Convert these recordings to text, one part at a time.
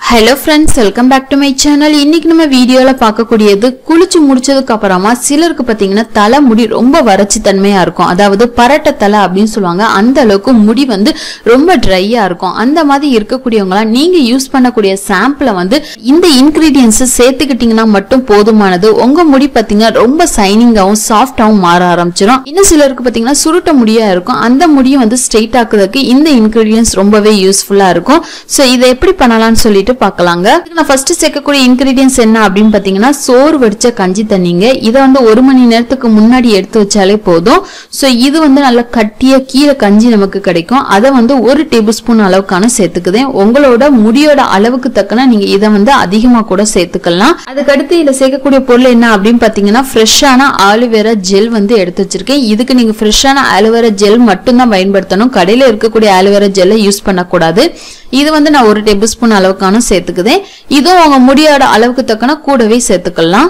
Hello friends, welcome back to my channel. இன்னைக்கு நம்ம வீடியோல பார்க்கக்கூடியது குளிச்சு முடிச்சதுக்கு அப்புறமா சிலருக்கு பாத்தீங்கன்னா தலை முடி ரொம்ப வறட்சி தன்மையா இருக்கும். அதாவது பரட்ட தலை அப்படினு சொல்வாங்க. அந்த அளவுக்கு முடி வந்து ரொம்ப ட்ரையா இருக்கும். அந்த மாதிரி இருக்கக்கூடியவங்களா நீங்க யூஸ் பண்ணக்கூடிய ஷாம்புல வந்து இந்த இன்கிரிடியன்ட்ஸ் சேர்த்துக்கிட்டீங்கன்னா மட்டும் போதுமானது. உங்க முடி பாத்தீங்கன்னா ரொம்ப ஷைனிங்காவும் சாஃப்டாவும் மாற ஆரம்பிச்சிடும். இன்னும் சிலருக்கு பாத்தீங்கன்னா சுருட்ட முடியா இருக்கும். அந்த முடியை வந்து ஸ்ட்ரைட் ஆக்குறதுக்கு இந்த இன்கிரிடியன்ட்ஸ் ரொம்பவே யூஸ்ஃபுல்லா இருக்கும். சோ இதை எப்படி பண்ணலாம்னு சொல்லிட்டு பார்க்கலாங்க. நான் ஃபர்ஸ்ட் சேர்க்கக்கூடிய இன்கிரிடியன்ட்ஸ் என்ன அப்படினு பாத்தீங்கன்னா சோறு வடிச்ச கஞ்சி தண்ணிங்க. இத வந்து 1 மணி நேரத்துக்கு முன்னாடி எடுத்து வச்சாலே போதும். சோ இது வந்து நல்ல கட்டிய கீரை கஞ்சி நமக்கு கிடைக்கும். அத வந்து 1 டேபிள்ஸ்பூன் அளவுக்கான சேர்த்துக்குதேன். உங்களோட முடியோட அளவுக்கு தக்கன நீங்க இத வந்து அதிகமா கூட சேர்த்துக்கலாம். அதுக்கு அடுத்து இத சேர்க்கக்கூடிய பொருள் என்ன அப்படினு பாத்தீங்கன்னா ஃப்ரெஷ்ஷான ஆலோவேரா ஜெல் வந்து எடுத்து வச்சிருக்கேன். இதுக்கு நீங்க ஃப்ரெஷ்ஷான ஆலோவேரா ஜெல் மட்டும் தான் பயன்படுத்தணும். கடையில இருக்கக்கூடிய ஆலோவேரா ஜெல்லை யூஸ் பண்ண கூடாது. இது வந்து நான் 1 டேபிள்ஸ்பூன் அளவுக்கான சேர்த்துக்குதேன். இதுவும் உங்க முடியோட அளவுக்கு தக்கன கூடவே சேர்த்துக்கலாம்.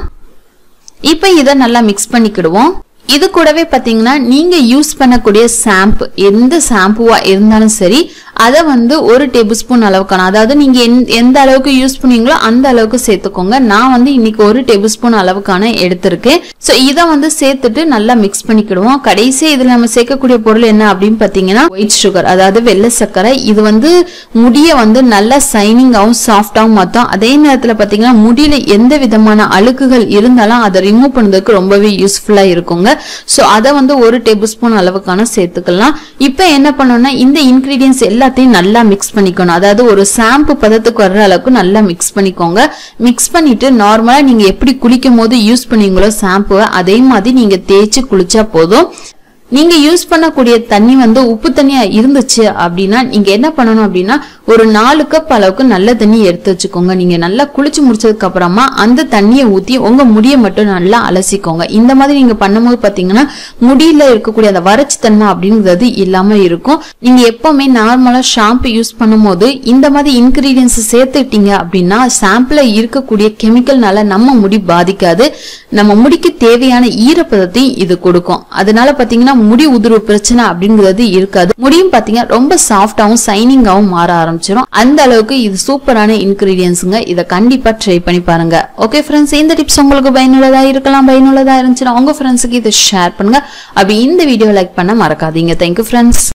இப்போ இத நல்லா மிக்ஸ் பண்ணிக்கிடுவோம். இது கூடவே பாத்தீங்கன்னா நீங்க யூஸ் பண்ணக்கூடிய ஷாம்பு எந்த ஷாம்புவா இருந்தாலும் சரி அத வந்து 1 டேபிள்ஸ்பூன் அளவுக்கான, அதாவது நீங்க எந்த அளவுக்கு யூஸ் பண்ணீங்களோ அந்த அளவுக்கு சேர்த்துக்கோங்க. நான் வந்து இன்னைக்கு 1 டேபிள்ஸ்பூன் அளவுக்கான எடுத்திருக்கேன். சோ இத வந்து சேர்த்துட்டு நல்லா மிக்ஸ் பண்ணிக்கிடுவோம். கடைசி இதுல நம்ம சேர்க்கக்கூடிய பொருள் என்ன அப்படின்னு பாத்தீங்கன்னா ஒயிட் சுகர், அதாவது வெள்ளை சர்க்கரை. இது வந்து முடிய வந்து நல்லா ஷைனிங்காவும் சாஃப்டாவும் மாத்தும். அதே நேரத்துல பாத்தீங்கன்னா முடியில எந்த விதமான அழுக்குகள் இருந்தாலும் அதை ரிமூவ் பண்ணதுக்கு ரொம்பவே யூஸ்ஃபுல்லா இருக்குங்க. சோ அத வந்து 1 டேபிள்ஸ்பூன் அளவுக்கான சேர்த்துக்கலாம். இப்போ என்ன பண்ணணும்னா இந்த இன்கிரிடியன்ட்ஸ் எல்லாத்தையும் நல்லா மிக்ஸ் பண்ணிக்கணும். அதாவது ஒரு ஷாம்பு பதத்துக்கு வர்ற அளவுக்கு நல்லா மிக்ஸ் பண்ணிக்கோங்க. மிக்ஸ் பண்ணிட்டு நார்மலா நீங்க எப்படி குளிக்கும் போது யூஸ் பண்ணீங்களோ ஷாம்புவை அதே மாதிரி நீங்க தேய்ச்சி குளிச்சா போதும். நீங்க யூஸ் பண்ணக்கூடிய தண்ணி வந்து உப்பு தண்ணியா இருந்துச்சு அப்படின்னா நீங்க என்ன பண்ணணும் அப்படின்னா ஒரு 4 கப் அளவுக்கு நல்ல தண்ணி எடுத்து வச்சுக்கோங்க. நீங்க நல்லா குளிச்சு முடிச்சதுக்கு அப்புறமா அந்த தண்ணியை ஊத்தி உங்க முடியை மட்டும் நல்லா அலசிக்கோங்க. இந்த மாதிரி நீங்க பண்ணும்போது பாத்தீங்கன்னா முடியில இருக்கக்கூடிய அந்த வறட்சி தன்மை அப்படிங்கிறது இல்லாம இருக்கும். நீங்க எப்பவுமே நார்மலா ஷாம்பு யூஸ் பண்ணும்போது இந்த மாதிரி இன்கிரீடியன்ஸ் சேர்த்துட்டீங்க அப்படின்னா ஷாம்புல இருக்கக்கூடிய கெமிக்கல்னால நம்ம முடி பாதிக்காது. நம்ம முடிக்கு தேவையான ஈரப்பதத்தையும் இது கொடுக்கும். அதனால பாத்தீங்கன்னா முடி உதிர்வு பிரச்சனை அப்படிங்கிறது இருக்காது. முடியும் பாத்தீங்கன்னா ரொம்ப சாஃப்டாவும் ஷைனிங்காவும் மாற ஆரம்பிச்சிடும். அந்த அளவுக்கு இது சூப்பரான இன்கிரிடியன்ஸ்ங்க. இத கண்டிப்பா ட்ரை பண்ணி பாருங்க. ஓகே ஃப்ரெண்ட்ஸ், இந்த டிப்ஸ் உங்களுக்கு பயனுள்ளதா இருக்கலாம். பயனுள்ளதா இருந்துச்சுன்னா உங்க ஃப்ரெண்ட்ஸுக்கு இதை ஷேர் பண்ணுங்க. அப்படி இந்த வீடியோ லைக் பண்ண மறக்காதீங்க. Thank you friends.